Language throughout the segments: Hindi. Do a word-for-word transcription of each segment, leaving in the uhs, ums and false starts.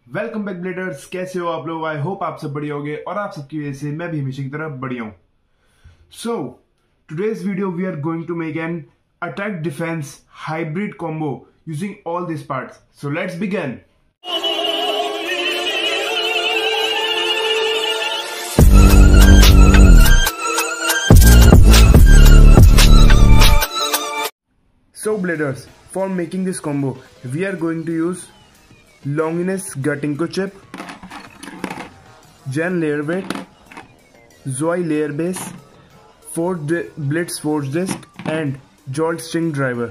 वेलकम बैक ब्लेडर्स, कैसे हो आप लोग। आई होप आप सब बढ़िया होंगे और आप सबकी वजह से मैं भी हमेशा की तरह बढ़िया हूं। So today's video we are going to make an attack defence hybrid combo using all this parts. So let's begin. So bladers, for making this combo, we are going to use Longinus Gatinko chip, Gen layer weight, Zoy layer base, Ford Blitz force disc, and Jolt string driver.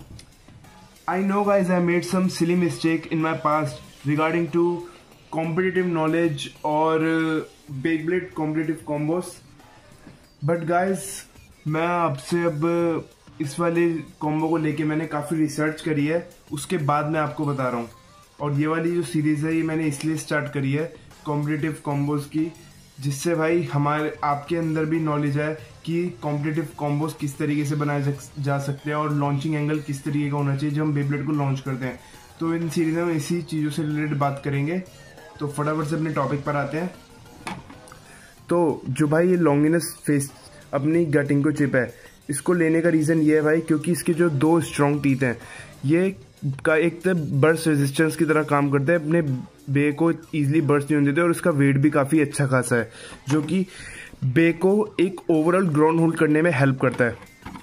I know guys, I made some silly mistake in my past regarding to competitive knowledge or uh, Beyblade competitive combos, but guys, मैं आपसे अब इस वाले कॉम्बो को लेके मैंने काफ़ी रिसर्च करी है, उसके बाद मैं आपको बता रहा हूँ। और ये वाली जो सीरीज़ है ये मैंने इसलिए स्टार्ट करी है कॉम्पिटिटिव कॉम्बोज की, जिससे भाई हमारे आपके अंदर भी नॉलेज है कि कॉम्पिटिटिव कॉम्बोज किस तरीके से बनाए जा सकते हैं और लॉन्चिंग एंगल किस तरीके का होना चाहिए जब हम बेब्लेड को लॉन्च करते हैं। तो इन सीरीज़ में इसी चीज़ों से रिलेटेड बात करेंगे। तो फटाफट से अपने टॉपिक पर आते हैं। तो जो भाई ये लॉन्गिनस फेस अपनी गटिंको चिप है, इसको लेने का रीज़न ये है भाई क्योंकि इसके जो दो स्ट्रॉन्ग टीथ हैं ये का एक तो बर्स्ट रेजिस्टेंस की तरह काम करते हैं, अपने बे को ईजिली बर्स्ट नहीं होने देते, और इसका वेट भी काफ़ी अच्छा खासा है जो कि बे को एक ओवरऑल ग्राउंड होल्ड करने में हेल्प करता है।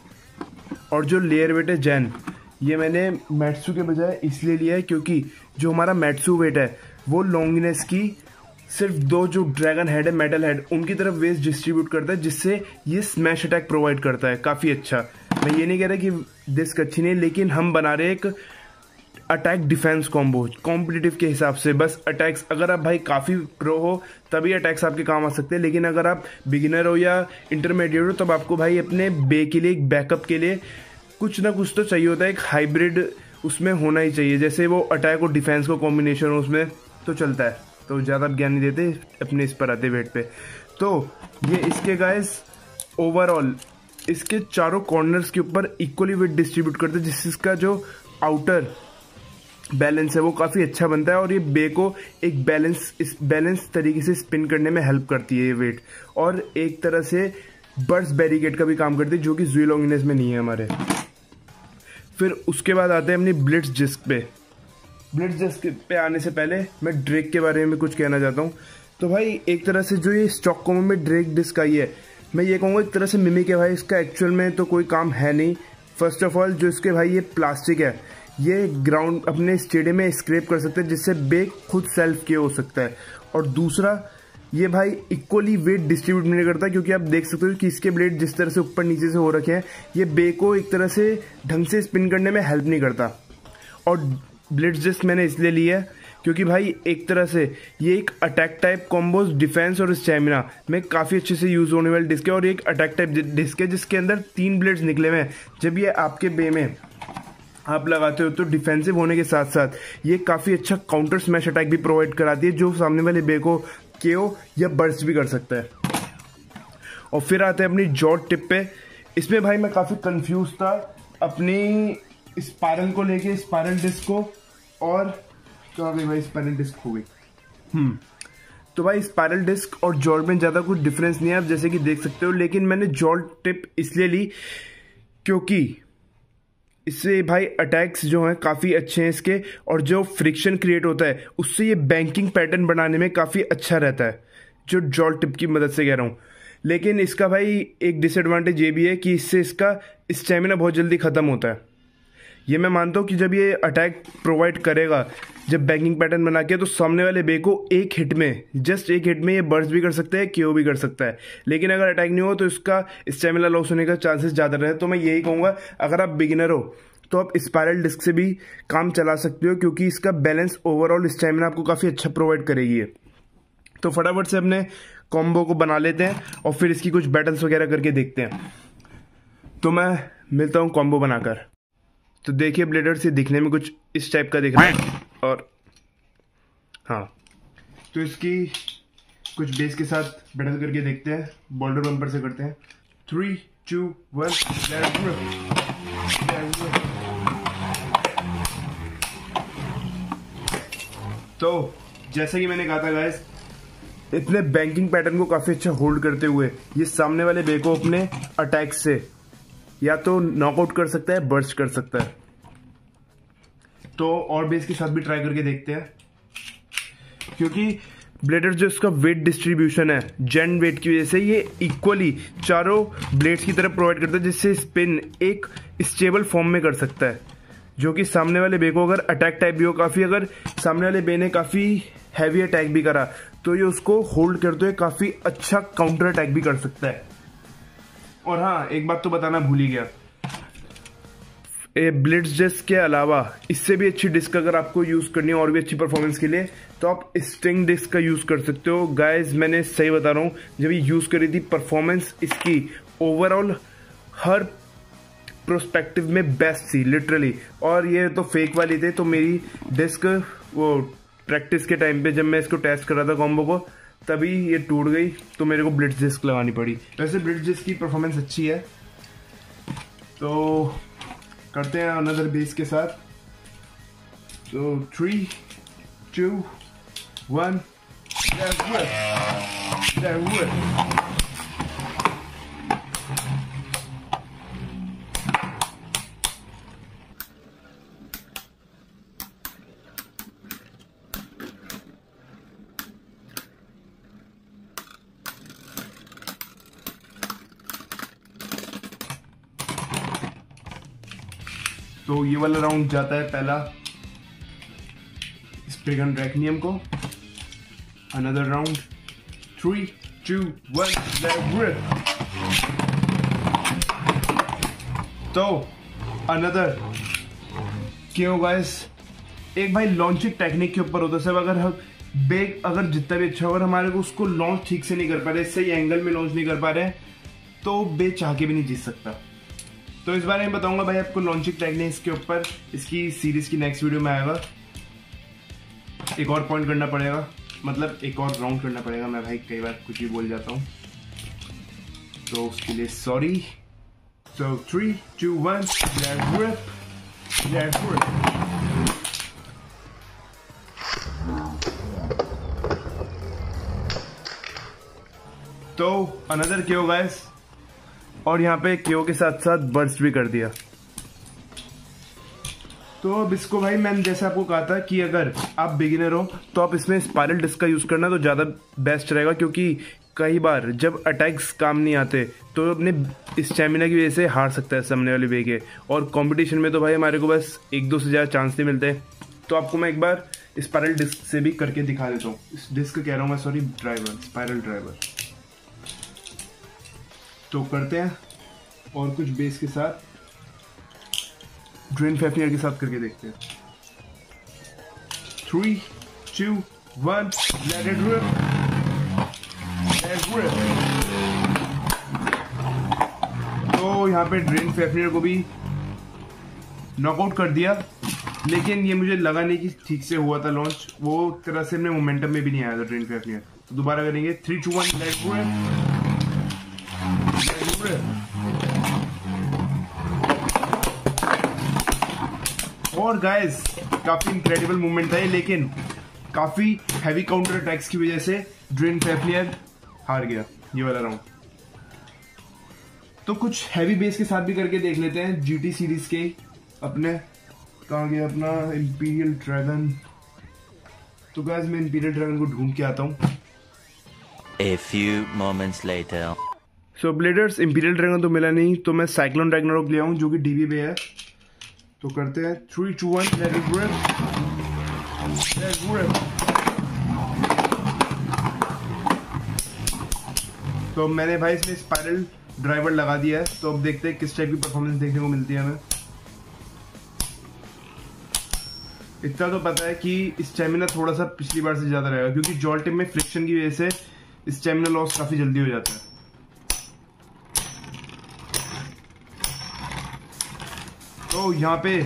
और जो लेयर वेट है जेन, ये मैंने मैट्सू के बजाय इसलिए लिया है क्योंकि जो हमारा मैट्सू वेट है वो लॉन्गिनेस की सिर्फ दो जो ड्रैगन हेड है, मेटल हेड, उनकी तरफ वेस्ट डिस्ट्रीब्यूट करता है, जिससे ये स्मैश अटैक प्रोवाइड करता है काफ़ी अच्छा। मैं ये नहीं कह रहा कि डिस्क अच्छी नहीं, लेकिन हम बना रहे एक अटैक डिफेंस कॉम्बो कॉम्पिटिटिव के हिसाब से। बस अटैक्स अगर आप भाई काफ़ी प्रो हो तभी अटैक्स आपके काम आ सकते हैं, लेकिन अगर आप बिगिनर हो या इंटरमीडिएट हो तब आपको भाई अपने बे के लिए एक बैकअप के लिए कुछ ना कुछ तो चाहिए होता है, एक हाइब्रिड उसमें होना ही चाहिए, जैसे वो अटैक और डिफेंस का कॉम्बिनेशन हो उसमें तो चलता है। तो ज़्यादा ज्ञान नहीं देते, अपने इस पर आते वेट पे। तो ये इसके गाइस ओवरऑल इसके चारों कॉर्नर्स के ऊपर इक्वली वेट डिस्ट्रीब्यूट करते हैं, जिससे इसका जो आउटर बैलेंस है वो काफ़ी अच्छा बनता है, और ये बे को एक बैलेंस इस बैलेंस तरीके से स्पिन करने में हेल्प करती है ये वेट, और एक तरह से बर्स्ट बैरिकेड का भी काम करती है जो कि ज़ुई लॉन्गिनेस में नहीं है हमारे। फिर उसके बाद आते हैं अपनी ब्लिट्ज डिस्क पे। ब्लिट्ज डिस्क पे आने से पहले मैं ड्रेक के बारे में कुछ कहना चाहता हूँ। तो भाई एक तरह से जो ये स्टॉक कॉम्बो में ड्रेक डिस्क आई है, मैं ये कहूँगा एक तरह से मिमिक है भाई, इसका एक्चुअल में तो कोई काम है नहीं। फर्स्ट ऑफ ऑल जो इसके भाई ये प्लास्टिक है, ये ग्राउंड अपने स्टेडियम में स्क्रैप कर सकते हैं, जिससे बे खुद सेल्फ के हो सकता है। और दूसरा ये भाई इक्वली वेट डिस्ट्रीब्यूट नहीं करता, क्योंकि आप देख सकते हो कि इसके ब्लेड जिस तरह से ऊपर नीचे से हो रखे हैं, ये बे को एक तरह से ढंग से स्पिन करने में हेल्प नहीं करता। और ब्लिट्ज डिस्क मैंने इसलिए लिया है क्योंकि भाई एक तरह से ये एक अटैक टाइप कॉम्बोज, डिफेंस और स्टैमिना में काफ़ी अच्छे से यूज़ होने वाली डिस्क है, और एक अटैक टाइप डिस्क है जिसके अंदर तीन ब्लेड्स निकले हुए हैं। जब ये आपके बे में आप लगाते हो तो डिफेंसिव होने के साथ साथ ये काफ़ी अच्छा काउंटर स्मैश अटैक भी प्रोवाइड कराती है, जो सामने वाले बे को केओ या बर्स्ट भी कर सकता है। और फिर आते हैं अपनी जॉट टिप पे। इसमें भाई मैं काफ़ी कंफ्यूज था अपनी स्पायरल को लेके, स्पायरल डिस्क को, और तो गई भाई स्पायरल डिस्क हो गई। हम्म तो भाई स्पायरल डिस्क और जॉल्ट में ज़्यादा कुछ डिफरेंस नहीं है आप जैसे कि देख सकते हो, लेकिन मैंने जॉल्ट टिप इसलिए ली क्योंकि इससे भाई अटैक्स जो हैं काफ़ी अच्छे हैं इसके, और जो फ्रिक्शन क्रिएट होता है उससे ये बैंकिंग पैटर्न बनाने में काफ़ी अच्छा रहता है, जो जॉल्ट टिप की मदद से कह रहा हूँ। लेकिन इसका भाई एक डिसएडवांटेज ये भी है कि इससे इसका स्टेमिना बहुत जल्दी ख़त्म होता है। ये मैं मानता हूँ कि जब ये अटैक प्रोवाइड करेगा, जब बैंकिंग पैटर्न बना के, तो सामने वाले बे को एक हिट में, जस्ट एक हिट में ये बर्स्ट भी कर सकता है, केओ भी कर सकता है। लेकिन अगर अटैक नहीं हो तो इसका स्टेमिना लॉस होने का चांसेस ज़्यादा रहते हैं। तो मैं यही कहूँगा अगर आप बिगिनर हो तो आप स्पायरल डिस्क से भी काम चला सकते हो, क्योंकि इसका बैलेंस ओवरऑल स्टेमिना आपको काफ़ी अच्छा प्रोवाइड करेगी है। तो फटाफट से अपने कॉम्बो को बना लेते हैं और फिर इसकी कुछ बैटल्स वगैरह करके देखते हैं। तो मैं मिलता हूँ कॉम्बो बनाकर। तो देखिए ब्लेडर्स, ये दिखने में कुछ इस टाइप का दिख रहा है, और हाँ तो इसकी कुछ बेस के साथ बैटल करके देखते हैं। बॉल्डर बम्पर से करते हैं। Three two one. तो जैसे कि मैंने कहा था गाइस, इतने बैंकिंग पैटर्न को काफी अच्छा होल्ड करते हुए ये सामने वाले बे को अपने अटैक से या तो नॉकआउट कर सकता है, बर्स्ट कर सकता है। तो और बेस के साथ भी ट्राई करके देखते हैं, क्योंकि ब्लेडर जो इसका वेट डिस्ट्रीब्यूशन है जेन वेट की वजह से ये इक्वली चारों ब्लेड्स की तरफ प्रोवाइड करता है, जिससे स्पिन एक स्टेबल फॉर्म में कर सकता है, जो कि सामने वाले बे को अगर अटैक टाइप भी हो काफी, अगर सामने वाले बे ने काफी हैवी अटैक भी करा तो ये उसको होल्ड करते हुए काफी अच्छा काउंटर अटैक भी कर सकता है। और हाँ, एक बात तो बताना भूल ही गया, ब्लिट्ज डिस्क के अलावा इससे भी अच्छी डिस्क अगर आपको यूज करनी है और भी अच्छी परफॉर्मेंस के लिए, तो आप स्टिंग डिस्क का यूज कर सकते हो। गाइस मैंने सही बता रहा हूँ, जब ये यूज करी थी परफॉर्मेंस इसकी ओवरऑल हर प्रोस्पेक्टिव में बेस्ट थी लिटरली। और ये तो फेक वाली थे, तो मेरी डिस्क वो प्रैक्टिस के टाइम पे जब मैं इसको टेस्ट कर रहा था कॉम्बो को, तभी ये टूट गई, तो मेरे को ब्लिट्ज डिस्क लगानी पड़ी। वैसे ब्लिट्ज डिस्क की परफॉर्मेंस अच्छी है। तो करते हैं अनदर बेस के साथ। तो थ्री टू वन, तो ये वाला राउंड जाता है पहला स्प्रिगन ड्रैकनियम को। Another round, three two one, तो अनदर क्यों गाइस, एक भाई लॉन्चिंग टेक्निक के ऊपर होता है सब। अगर हम बेग अगर जितना भी अच्छा हो, अगर हमारे को उसको लॉन्च ठीक से नहीं कर पा रहे, सही एंगल में लॉन्च नहीं कर पा रहे, तो बे चाह के भी नहीं जीत सकता। तो इस बारे में बताऊंगा भाई आपको लॉन्चिंग टेक्निक्स के ऊपर, इसकी सीरीज की नेक्स्ट वीडियो में आएगा। एक और पॉइंट करना पड़ेगा, मतलब एक और राउंड करना पड़ेगा, मैं भाई कई बार कुछ भी बोल जाता हूँ, तो उसके लिए sorry. So three two one, let's rip, let's rip. तो अनदर क्यो गाइस, और यहाँ पे क्यो के साथ साथ बर्स्ट भी कर दिया। तो अब इसको भाई मैंने जैसे आपको कहा था कि अगर आप बिगिनर हो तो आप इसमें स्पाइरल डिस्क का यूज करना तो ज्यादा बेस्ट रहेगा, क्योंकि कई बार जब अटैक्स काम नहीं आते तो अपने स्टेमिना की वजह से हार सकता है सामने वाले बे के। और कंपटीशन में तो भाई हमारे को बस एक दो से ज्यादा चांस नहीं मिलते। तो आपको मैं एक बार स्पाइरल डिस्क से भी करके दिखा देता हूँ। इस डिस्क कह रहा हूँ मैं, सॉरी, ड्राइवर, स्पाइरल ड्राइवर। तो करते हैं और कुछ बेस के साथ, ड्रेन फैफनियर के साथ करके देखते हैं। Three two one, let it rip, let it rip. तो यहाँ पे ड्रेन फैफनियर को भी नॉकआउट कर दिया, लेकिन ये मुझे लगा नहीं कि ठीक से हुआ था लॉन्च, वो तरह से अपने मोमेंटम में भी नहीं आया था ड्रेन फैफनियर। तो दोबारा करेंगे, three two one, let it rip. और गाइस काफी इनक्रेडिबल मूवमेंट था ये, लेकिन काफी हैवी काउंटर अटैक्स की वजह से ड्रेन फैफनियर हार गया ये वाला राउंड। तो कुछ हैवी बेस के साथ भी करके देख लेते हैं, जीटी सीरीज के अपने। कहाँ गया अपना इंपीरियल ड्रैगन? तो गाइस मैं इंपीरियल ड्रैगन को ढूंढ के आता हूँ। A few moments later. So bladers, imperial dragon तो मिला नहीं, तो मैं साइक्लोन रैग्नारोक ले आऊं जो कि डीबी पे है। तो करते हैं three two one, let it rip, let it rip. तो मैंने भाई इसमें स्पाइरल ड्राइवर लगा दिया है, तो अब देखते हैं किस टाइप की परफॉर्मेंस देखने को मिलती है हमें। इतना तो पता है कि स्टेमिना थोड़ा सा पिछली बार से ज्यादा रहेगा, क्योंकि जॉल्ट में फ्रिक्शन की वजह से स्टेमिना लॉस काफी जल्दी हो जाता है। तो यहाँ पे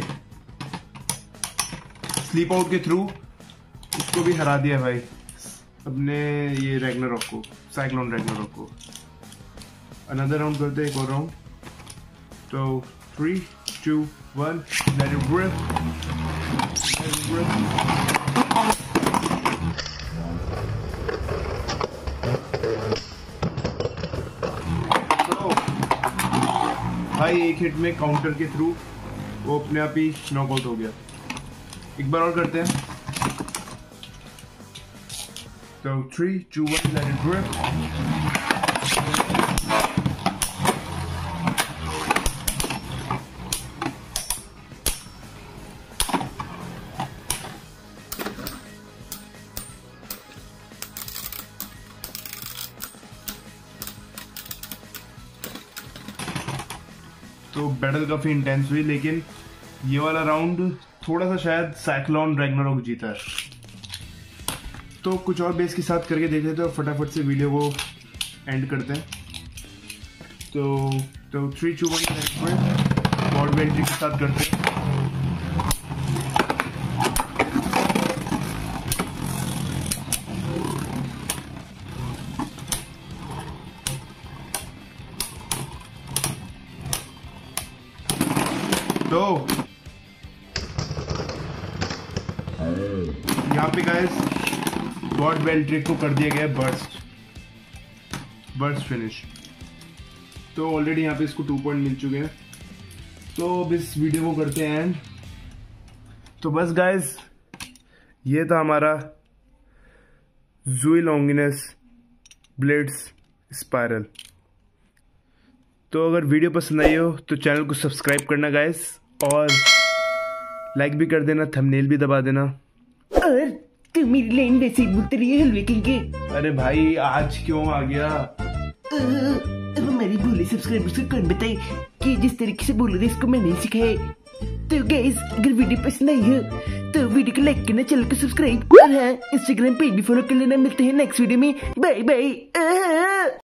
स्लीप आउट के थ्रू इसको भी हरा दिया भाई, अपने ये रैग्नारोक को, साइक्लोन रैग्नारोक को। अनदर राउंड करते हैं, एक और राउंड। तो three two one, let it rip, let it rip. भाई एक हिट में काउंटर के थ्रू वो अपने आप ही नॉकआउट हो गया। एक बार और करते हैं। तो three two one let it rip. तो बैटल काफी इंटेंस हुई, लेकिन ये वाला राउंड थोड़ा सा शायद साइक्लोन रैग्नारोक जीता है। तो कुछ और बेस के साथ करके देख लेते हैं और फटाफट से वीडियो को एंड करते हैं। तो तो थ्री टू वन बॉड बेल्ट्री के साथ करते हैं। तो यहाँ पे गाइस गॉड बेल्ट्रिक को कर दिया गया बर्स्ट बर्स्ट फिनिश। तो ऑलरेडी यहाँ पे इसको टू पॉइंट मिल चुके हैं। तो अब इस वीडियो को करते हैं एंड। तो बस गाइस ये था हमारा ज़ुई लॉन्गिनस ब्लेड्स स्पायरल। तो अगर वीडियो पसंद आई हो तो चैनल को सब्सक्राइब करना गाइस, और लाइक भी कर देना, थंबनेल भी दबा देना। और तू मेरी लाइन वैसे ही बोलते रही है हलवे के। अरे भाई आज क्यों आ गया? अब हमारे भोले सब्सक्राइबर्स को कौन बताए कि जिस तरीके से बोल रहे इसको मैंने सिखाया। तो गाइस अगर वीडियो पसंद आई हो तो वीडियो को लाइक करना, चैनल को सब्सक्राइब और हाँ इंस्टाग्राम पेज भी फॉलो कर लेना। मिलते हैं नेक्स्ट वीडियो में। Bye bye.